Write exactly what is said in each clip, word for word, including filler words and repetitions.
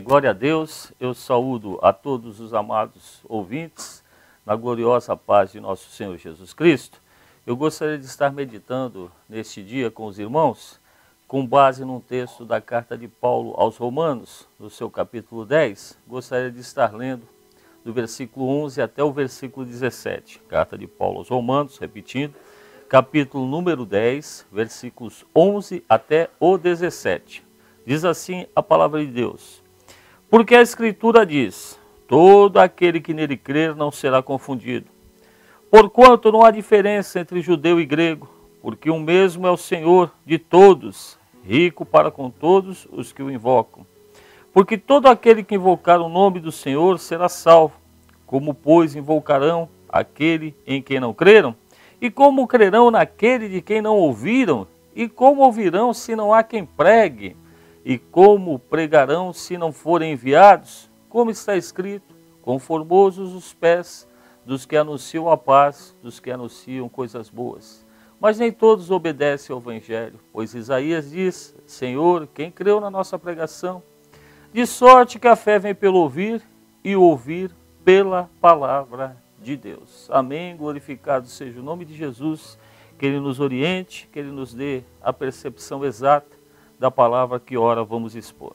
Glória a Deus, eu saúdo a todos os amados ouvintes, na gloriosa paz de nosso Senhor Jesus Cristo. Eu gostaria de estar meditando neste dia com os irmãos, com base num texto da carta de Paulo aos Romanos, no seu capítulo dez. Gostaria de estar lendo do versículo onze até o versículo dezessete. Carta de Paulo aos Romanos, repetindo, capítulo número dez, versículos onze até o dezessete. Diz assim a palavra de Deus: porque a Escritura diz, todo aquele que nele crer não será confundido. Porquanto não há diferença entre judeu e grego, porque o mesmo é o Senhor de todos, rico para com todos os que o invocam. Porque todo aquele que invocar o nome do Senhor será salvo. Como, pois, invocarão aquele em quem não creram? E como crerão naquele de quem não ouviram? E como ouvirão se não há quem pregue? E como pregarão se não forem enviados? Como está escrito, conformosos os pés dos que anunciam a paz, dos que anunciam coisas boas. Mas nem todos obedecem ao Evangelho, pois Isaías diz, Senhor, quem creu na nossa pregação? De sorte que a fé vem pelo ouvir, e o ouvir pela palavra de Deus. Amém, glorificado seja o nome de Jesus, que Ele nos oriente, que Ele nos dê a percepção exata da palavra que ora vamos expor.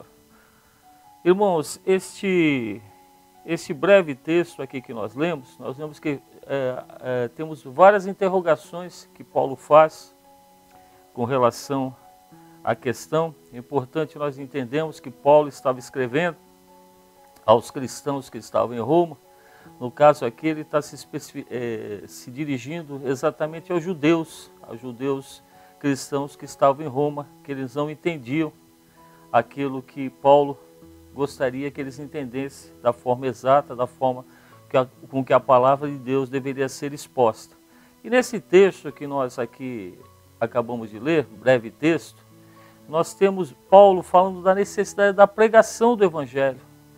Irmãos, este, este breve texto aqui que nós lemos, nós vemos que é, é, temos várias interrogações que Paulo faz com relação à questão. É importante nós entendemos que Paulo estava escrevendo aos cristãos que estavam em Roma. No caso aqui ele está se, é, se dirigindo exatamente aos judeus, aos judeus cristãos que estavam em Roma, que eles não entendiam aquilo que Paulo gostaria que eles entendessem da forma exata, da forma que a, com que a palavra de Deus deveria ser exposta. E nesse texto que nós aqui acabamos de ler, breve texto, nós temos Paulo falando da necessidade da pregação do Evangelho.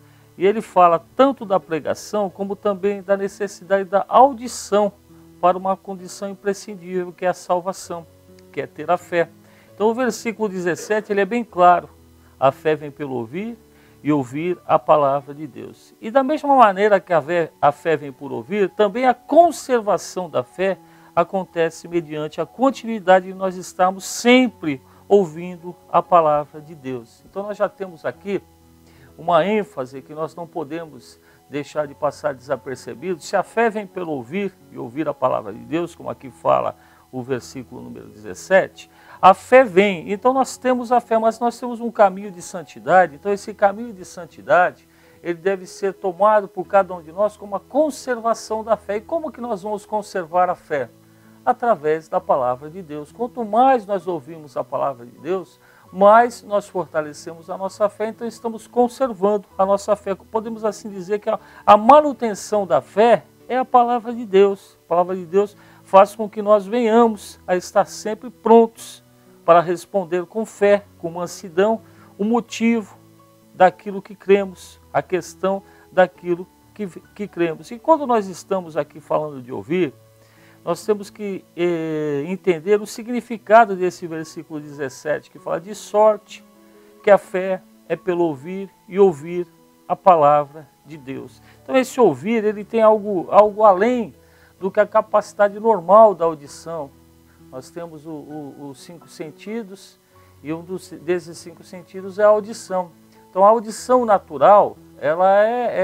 E ele fala tanto da pregação, como também da necessidade da audição para uma condição imprescindível, que é a salvação, que é ter a fé. Então o versículo dezessete ele é bem claro. A fé vem pelo ouvir e ouvir a palavra de Deus. E da mesma maneira que a fé, a fé vem por ouvir, também a conservação da fé acontece mediante a continuidade de nós estarmos sempre ouvindo a palavra de Deus. Então nós já temos aqui uma ênfase que nós não podemos deixar de passar desapercebido. Se a fé vem pelo ouvir e ouvir a palavra de Deus, como aqui fala o versículo número dezessete, a fé vem. Então nós temos a fé, mas nós temos um caminho de santidade. Então esse caminho de santidade, ele deve ser tomado por cada um de nós como a conservação da fé. E como que nós vamos conservar a fé? Através da palavra de Deus. Quanto mais nós ouvimos a palavra de Deus, mais nós fortalecemos a nossa fé, então estamos conservando a nossa fé. Podemos assim dizer que a, a manutenção da fé é a palavra de Deus. A palavra de Deus faz com que nós venhamos a estar sempre prontos para responder com fé, com mansidão, o motivo daquilo que cremos, a questão daquilo que, que cremos. E quando nós estamos aqui falando de ouvir, nós temos que eh, entender o significado desse versículo dezessete, que fala de sorte que a fé é pelo ouvir e ouvir a palavra de Deus. Então esse ouvir, ele tem algo, algo além do que a capacidade normal da audição. Nós temos o, o, os cinco sentidos e um dos, desses cinco sentidos é a audição. Então a audição natural, ela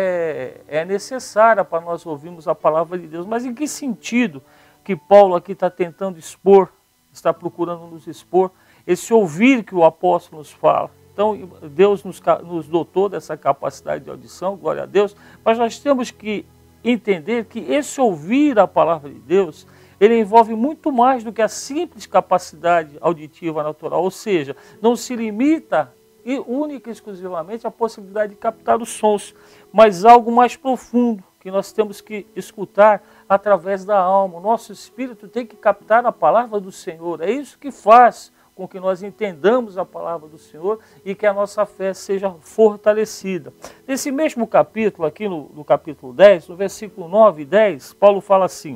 é, é, é necessária para nós ouvirmos a palavra de Deus. Mas em que sentido que Paulo aqui está tentando expor, está procurando nos expor, esse ouvir que o apóstolo nos fala? Então Deus nos, nos dotou dessa capacidade de audição, glória a Deus, mas nós temos que entender que esse ouvir a palavra de Deus, ele envolve muito mais do que a simples capacidade auditiva natural, ou seja, não se limita e única e exclusivamente à possibilidade de captar os sons, mas algo mais profundo, que nós temos que escutar através da alma. O nosso espírito tem que captar a palavra do Senhor. É isso que faz com que nós entendamos a palavra do Senhor e que a nossa fé seja fortalecida. Nesse mesmo capítulo, aqui no, no capítulo dez, no versículo nove e dez, Paulo fala assim,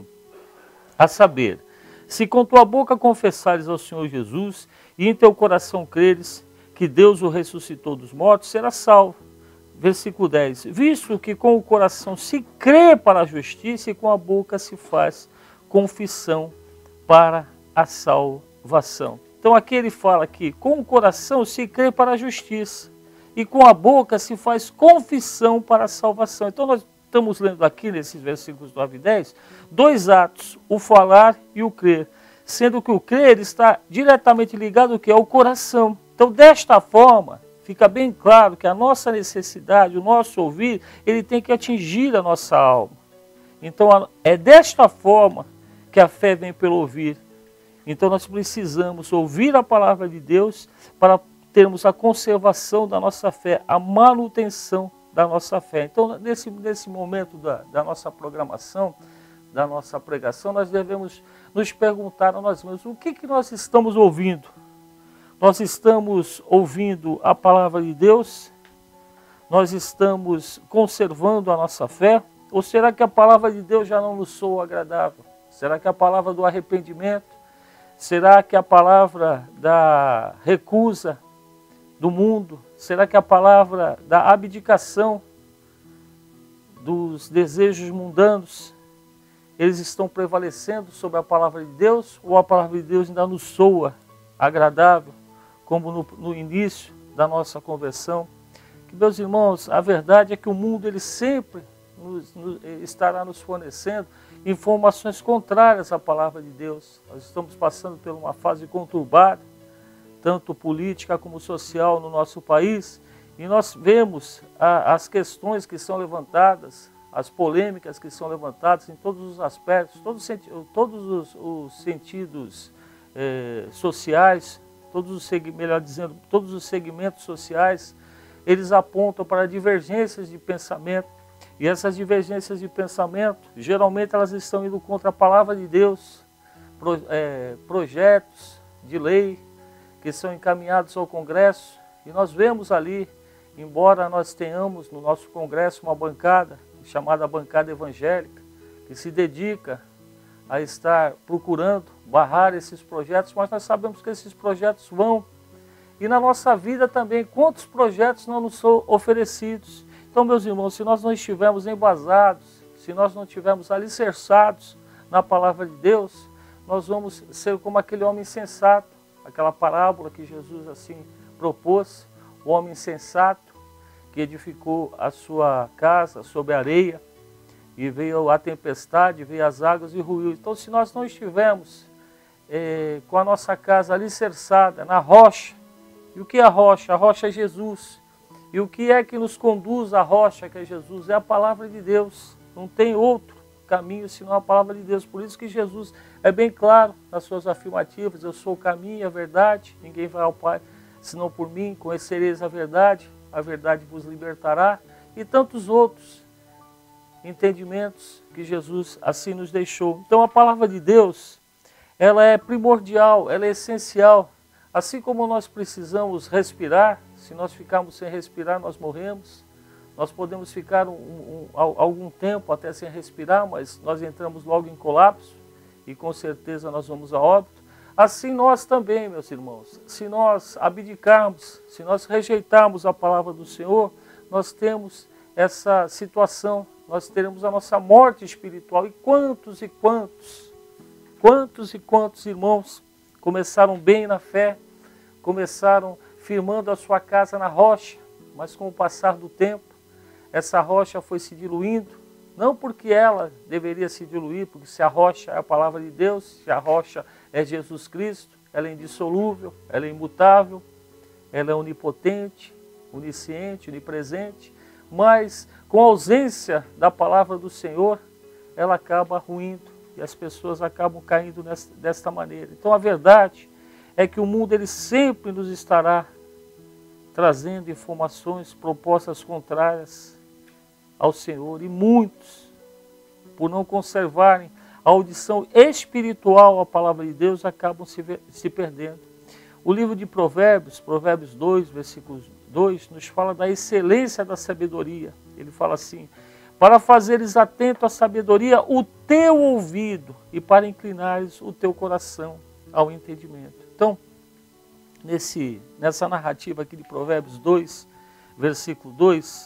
a saber, se com tua boca confessares ao Senhor Jesus e em teu coração creres que Deus o ressuscitou dos mortos, serás salvo. versículo dez. Visto que com o coração se crê para a justiça e com a boca se faz confissão para a salvação. Então aqui ele fala que com o coração se crê para a justiça e com a boca se faz confissão para a salvação. Então nós estamos lendo aqui nesses versículos nove e dez, dois atos, o falar e o crer, sendo que o crer está diretamente ligado ao que é o coração. Então desta forma, fica bem claro que a nossa necessidade, o nosso ouvir, ele tem que atingir a nossa alma. Então é desta forma que a fé vem pelo ouvir. Então nós precisamos ouvir a palavra de Deus para termos a conservação da nossa fé, a manutenção da nossa fé. Então nesse, nesse momento da, da nossa programação, da nossa pregação, nós devemos nos perguntar a nós mesmos, o que, que nós estamos ouvindo? Nós estamos ouvindo a palavra de Deus? Nós estamos conservando a nossa fé? Ou será que a palavra de Deus já não nos soa agradável? Será que a palavra do arrependimento? Será que a palavra da recusa do mundo? Será que a palavra da abdicação dos desejos mundanos, eles estão prevalecendo sobre a palavra de Deus? Ou a palavra de Deus ainda nos soa agradável, como no, no início da nossa conversão? Que, meus irmãos, a verdade é que o mundo ele sempre nos, nos, estará nos fornecendo informações contrárias à palavra de Deus. Nós estamos passando por uma fase conturbada, tanto política como social no nosso país, e nós vemos a, as questões que são levantadas, as polêmicas que são levantadas em todos os aspectos, todos, todos os, os sentidos eh, sociais, todos os, melhor dizendo, todos os segmentos sociais, eles apontam para divergências de pensamento. E essas divergências de pensamento, geralmente elas estão indo contra a palavra de Deus, pro, é, projetos de lei que são encaminhados ao Congresso, e nós vemos ali, embora nós tenhamos no nosso Congresso uma bancada, chamada bancada evangélica, que se dedica a estar procurando barrar esses projetos, mas nós sabemos que esses projetos vão. E na nossa vida também, quantos projetos não nos são oferecidos? Então, meus irmãos, se nós não estivermos embasados, se nós não estivermos alicerçados na palavra de Deus, nós vamos ser como aquele homem insensato, aquela parábola que Jesus assim propôs, o homem insensato que edificou a sua casa sobre a areia, e veio a tempestade, veio as águas e ruiu. Então, se nós não estivermos eh, com a nossa casa alicerçada na rocha, e o que é a rocha? A rocha é Jesus. E o que é que nos conduz à rocha, que é Jesus? É a palavra de Deus. Não tem outro caminho senão a palavra de Deus. Por isso que Jesus é bem claro nas suas afirmativas: eu sou o caminho e a verdade, ninguém vai ao Pai senão por mim, conhecereis a verdade, a verdade vos libertará, e tantos outros entendimentos que Jesus assim nos deixou. Então a palavra de Deus, ela é primordial, ela é essencial. Assim como nós precisamos respirar, se nós ficarmos sem respirar, nós morremos. Nós podemos ficar um, um, algum tempo até sem respirar, mas nós entramos logo em colapso e com certeza nós vamos a óbito. Assim nós também, meus irmãos, se nós abdicarmos, se nós rejeitarmos a palavra do Senhor, nós temos essa situação, nós teremos a nossa morte espiritual. E quantos e quantos, quantos e quantos irmãos começaram bem na fé, começaram firmando a sua casa na rocha, mas com o passar do tempo, essa rocha foi se diluindo, não porque ela deveria se diluir, porque se a rocha é a palavra de Deus, se a rocha é Jesus Cristo, ela é indissolúvel, ela é imutável, ela é onipotente, onisciente, onipresente, mas com a ausência da palavra do Senhor, ela acaba ruindo e as pessoas acabam caindo nessa, desta maneira. Então a verdade é que o mundo ele sempre nos estará trazendo informações, propostas contrárias ao Senhor, e muitos, por não conservarem a audição espiritual à palavra de Deus, acabam se, se perdendo. O livro de Provérbios, Provérbios dois, versículo dois, nos fala da excelência da sabedoria. Ele fala assim: para fazeres atento à sabedoria o teu ouvido e para inclinares o teu coração ao entendimento. Então, nesse, nessa narrativa aqui de Provérbios dois, versículo dois,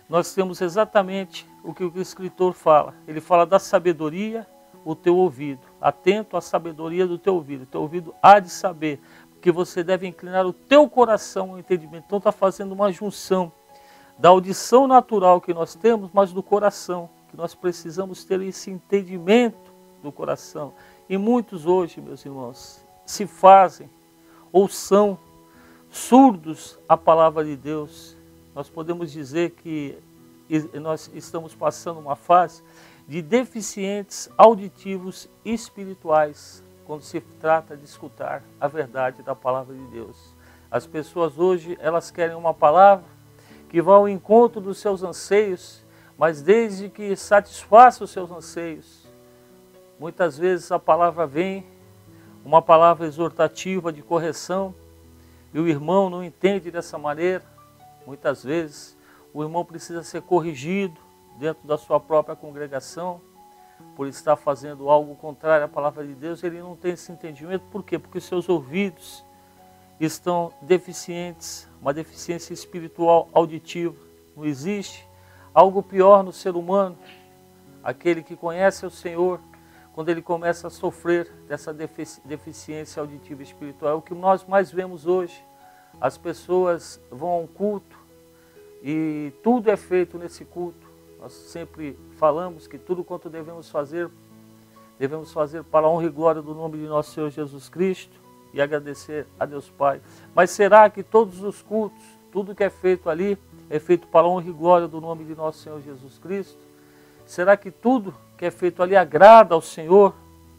nós temos exatamente o que o escritor fala. Ele fala da sabedoria, o teu ouvido. Atento à sabedoria do teu ouvido. O teu ouvido há de saber, porque você deve inclinar o teu coração ao entendimento. Então está fazendo uma junção da audição natural que nós temos, mas do coração, que nós precisamos ter esse entendimento do coração. E muitos hoje, meus irmãos, se fazem ou são surdos à palavra de Deus. Nós podemos dizer que nós estamos passando uma fase de deficientes auditivos espirituais, quando se trata de escutar a verdade da palavra de Deus. As pessoas hoje, elas querem uma palavra que vá ao encontro dos seus anseios, mas desde que satisfaça os seus anseios. Muitas vezes a palavra vem, uma palavra exortativa de correção, e o irmão não entende dessa maneira. Muitas vezes o irmão precisa ser corrigido dentro da sua própria congregação, por estar fazendo algo contrário à palavra de Deus. Ele não tem esse entendimento. Por quê? Porque seus ouvidos estão deficientes, uma deficiência espiritual auditiva. Não existe algo pior no ser humano, aquele que conhece o Senhor, quando ele começa a sofrer dessa deficiência auditiva espiritual. É o que nós mais vemos hoje. As pessoas vão a um culto e tudo é feito nesse culto. Nós sempre falamos que tudo quanto devemos fazer, devemos fazer para a honra e glória do nome de nosso Senhor Jesus Cristo e agradecer a Deus Pai. Mas será que todos os cultos, tudo que é feito ali, é feito para a honra e glória do nome de nosso Senhor Jesus Cristo? Será que tudo que é feito ali agrada ao Senhor?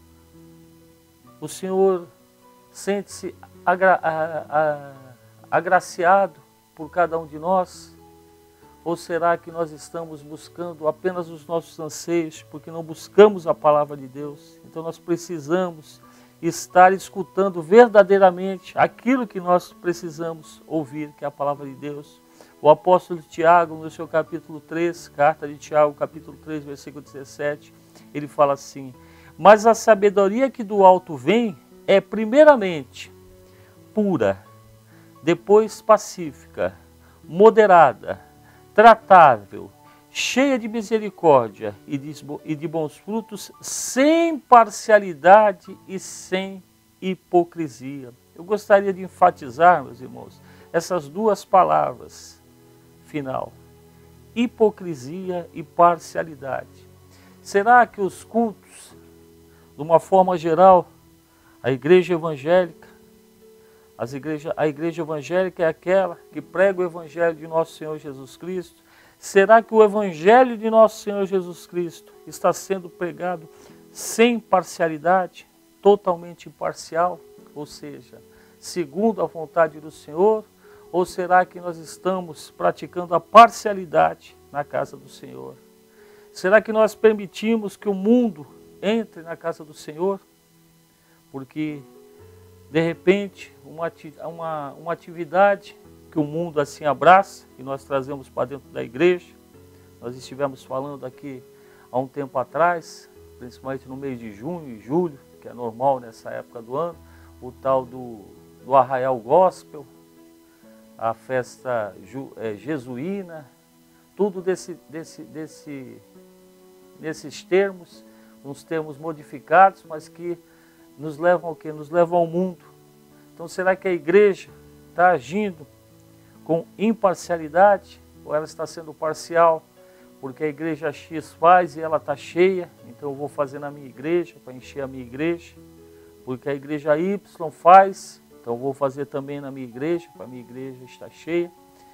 O Senhor sente-se agra a, a, agraciado por cada um de nós? Ou será que nós estamos buscando apenas os nossos anseios, porque não buscamos a palavra de Deus? Então nós precisamos estar escutando verdadeiramente aquilo que nós precisamos ouvir, que é a palavra de Deus. O apóstolo Tiago, no seu capítulo três, carta de Tiago, capítulo três, versículo dezessete, ele fala assim: mas a sabedoria que do alto vem é primeiramente pura, depois pacífica, moderada, tratável, cheia de misericórdia e de, e de bons frutos, sem parcialidade e sem hipocrisia. Eu gostaria de enfatizar, meus irmãos, essas duas palavras final: hipocrisia e parcialidade. Será que os cultos, de uma forma geral, a igreja evangélica, as igreja, a igreja evangélica é aquela que prega o evangelho de nosso Senhor Jesus Cristo? Será que o evangelho de nosso Senhor Jesus Cristo está sendo pregado sem parcialidade, totalmente imparcial, ou seja, segundo a vontade do Senhor? Ou será que nós estamos praticando a parcialidade na casa do Senhor? Será que nós permitimos que o mundo entre na casa do Senhor? Porque, de repente, uma, uma, uma atividade que o mundo assim abraça e nós trazemos para dentro da igreja. Nós estivemos falando aqui há um tempo atrás, principalmente no mês de junho e julho, que é normal nessa época do ano, o tal do, do Arraial Gospel, a festa ju, é, jesuína, tudo desse, desse, desse, nesses termos, uns termos modificados, mas que nos levam ao quê? Nos levam ao mundo. Então será que a igreja está agindo com imparcialidade, ou ela está sendo parcial, porque a igreja X faz e ela está cheia, então eu vou fazer na minha igreja, para encher a minha igreja, porque a igreja Y faz, então eu vou fazer também na minha igreja, para a minha igreja estar cheia?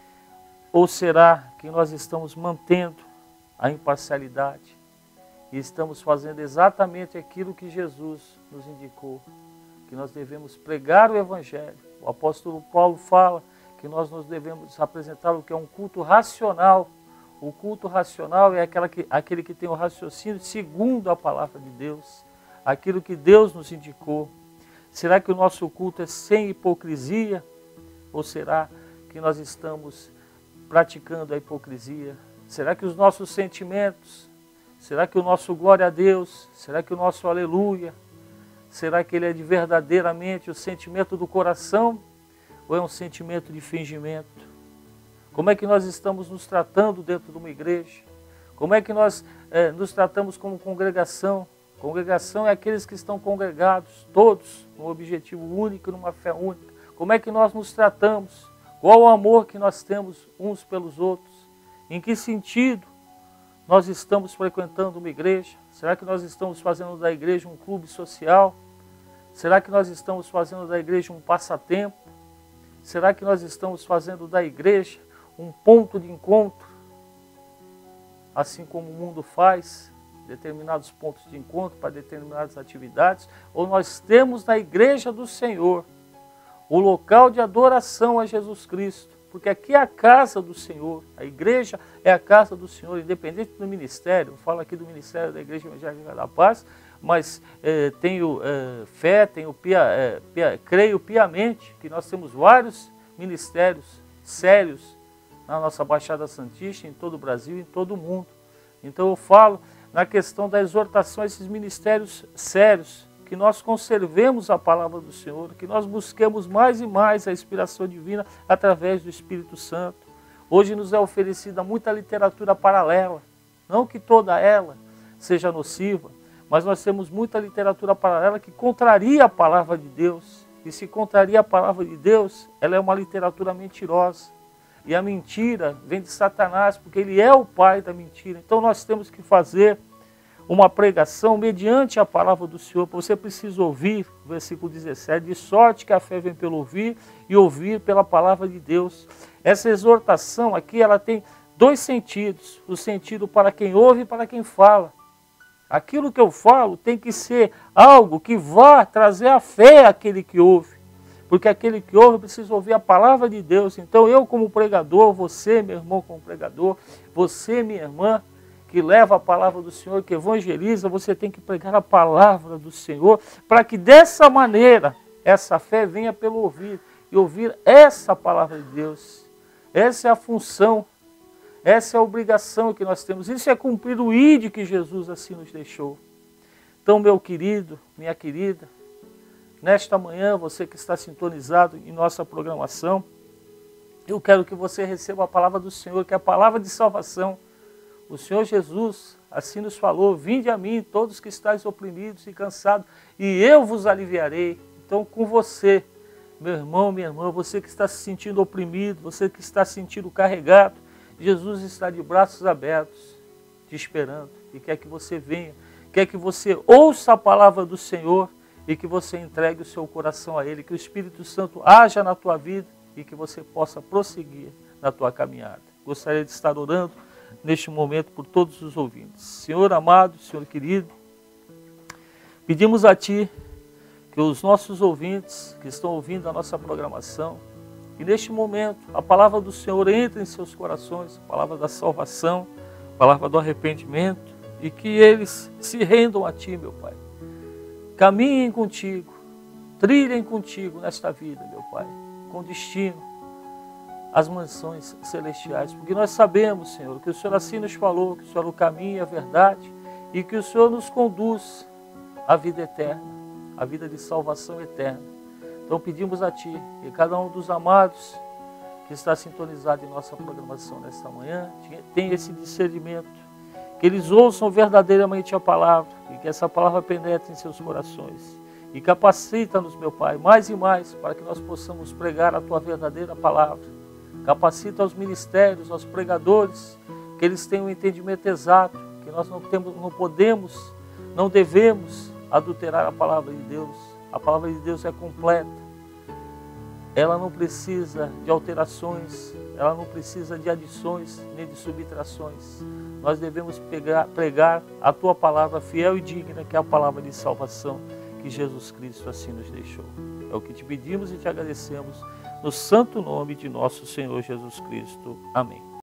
Ou será que nós estamos mantendo a imparcialidade e estamos fazendo exatamente aquilo que Jesus nos indicou, que nós devemos pregar o evangelho? O apóstolo Paulo fala que nós nos devemos apresentar o que é um culto racional. O culto racional é aquela que, aquele que tem o raciocínio segundo a palavra de Deus, aquilo que Deus nos indicou. Será que o nosso culto é sem hipocrisia? Ou será que nós estamos praticando a hipocrisia? Será que os nossos sentimentos, será que o nosso glória a Deus, será que o nosso aleluia, será que ele é de verdadeiramente o sentimento do coração? Ou é um sentimento de fingimento? Como é que nós estamos nos tratando dentro de uma igreja? Como é que nós é, nos tratamos como congregação? Congregação é aqueles que estão congregados, todos, num objetivo único, numa fé única. Como é que nós nos tratamos? Qual o amor que nós temos uns pelos outros? Em que sentido nós estamos frequentando uma igreja? Será que nós estamos fazendo da igreja um clube social? Será que nós estamos fazendo da igreja um passatempo? Será que nós estamos fazendo da igreja um ponto de encontro? Assim como o mundo faz determinados pontos de encontro para determinadas atividades? Ou nós temos na igreja do Senhor o local de adoração a Jesus Cristo? Porque aqui é a casa do Senhor, a igreja é a casa do Senhor, independente do ministério. Eu falo aqui do ministério da Igreja Evangélica da Paz, mas é, tenho é, fé, tenho pia, é, pia, creio piamente que nós temos vários ministérios sérios na nossa Baixada Santista, em todo o Brasil, em todo o mundo. Então eu falo na questão da exortação a esses ministérios sérios, que nós conservemos a palavra do Senhor, que nós busquemos mais e mais a inspiração divina através do Espírito Santo. Hoje nos é oferecida muita literatura paralela, não que toda ela seja nociva, mas nós temos muita literatura paralela que contraria a palavra de Deus. E se contraria a palavra de Deus, ela é uma literatura mentirosa. E a mentira vem de Satanás, porque ele é o pai da mentira. Então nós temos que fazer uma pregação mediante a palavra do Senhor. Você precisa ouvir, versículo dezessete, de sorte que a fé vem pelo ouvir e ouvir pela palavra de Deus. Essa exortação aqui, ela tem dois sentidos, o sentido para quem ouve e para quem fala. Aquilo que eu falo tem que ser algo que vá trazer a fé àquele que ouve, porque aquele que ouve precisa ouvir a palavra de Deus. Então eu como pregador, você meu irmão como pregador, você minha irmã, que leva a palavra do Senhor, que evangeliza, você tem que pregar a palavra do Senhor, para que dessa maneira essa fé venha pelo ouvir, e ouvir essa palavra de Deus. Essa é a função, essa é a obrigação que nós temos, isso é cumprir o I D que Jesus assim nos deixou. Então, meu querido, minha querida, nesta manhã, você que está sintonizado em nossa programação, eu quero que você receba a palavra do Senhor, que é a palavra de salvação. O Senhor Jesus assim nos falou: vinde a mim todos que estáis oprimidos e cansados, e eu vos aliviarei. Então com você, meu irmão, minha irmã, você que está se sentindo oprimido, você que está se sentindo carregado, Jesus está de braços abertos, te esperando, e quer que você venha, quer que você ouça a palavra do Senhor, e que você entregue o seu coração a Ele, que o Espírito Santo haja na tua vida, e que você possa prosseguir na tua caminhada. Gostaria de estar orando neste momento por todos os ouvintes. Senhor amado, Senhor querido, pedimos a Ti que os nossos ouvintes que estão ouvindo a nossa programação, que neste momento a palavra do Senhor entre em seus corações, a palavra da salvação, a palavra do arrependimento, e que eles se rendam a Ti, meu Pai. Caminhem contigo, trilhem contigo nesta vida, meu Pai, com destino as mansões celestiais, porque nós sabemos, Senhor, que o Senhor assim nos falou, que o Senhor é o caminho e a verdade, e que o Senhor nos conduz à vida eterna, à vida de salvação eterna. Então pedimos a Ti, que cada um dos amados que está sintonizado em nossa programação nesta manhã, tenha esse discernimento, que eles ouçam verdadeiramente a palavra, e que essa palavra penetre em seus corações, e capacita-nos, meu Pai, mais e mais, para que nós possamos pregar a Tua verdadeira palavra. Capacita aos ministérios, aos pregadores, que eles tenham um entendimento exato, que nós não, temos, não podemos, não devemos adulterar a palavra de Deus. A palavra de Deus é completa, ela não precisa de alterações, ela não precisa de adições nem de subtrações. Nós devemos pegar, pregar a Tua palavra fiel e digna, que é a palavra de salvação que Jesus Cristo assim nos deixou. É o que te pedimos e te agradecemos, no santo nome de nosso Senhor Jesus Cristo. Amém.